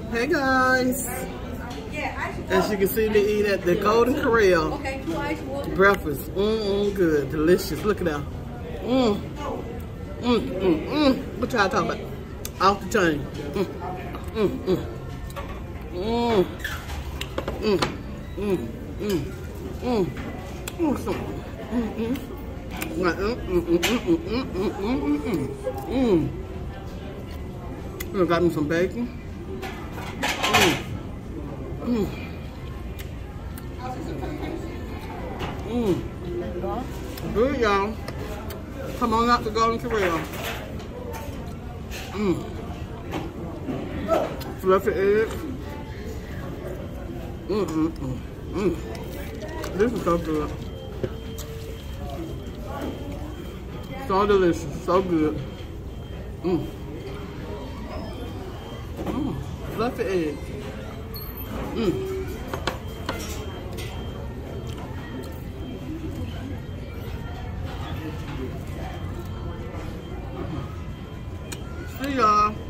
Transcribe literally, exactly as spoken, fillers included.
Hey guys. As you can see, they eat at the Golden Corral. Breakfast. Mmm, good. Delicious. Look at that. Mmm. Mmm, mmm, mmm. What y'all talking about? Off the chain. Mmm, mmm, mmm. Mmm. Mmm, mmm, mmm, mmm. Mmm, mmm, mmm. Mmm, mmm, mmm, mmm, mmm, mmm, mmm, mmm. Got me some bacon. Mmm. Mmm. Mmm. Good, y'all. Come on out to Golden Corral. Mmm. Fluffy eggs. Mmm, mmm, mmm. Mmm. This is so good. So delicious. So good. Mmm. Mmm. Fluffy eggs. Mmm. See y'all.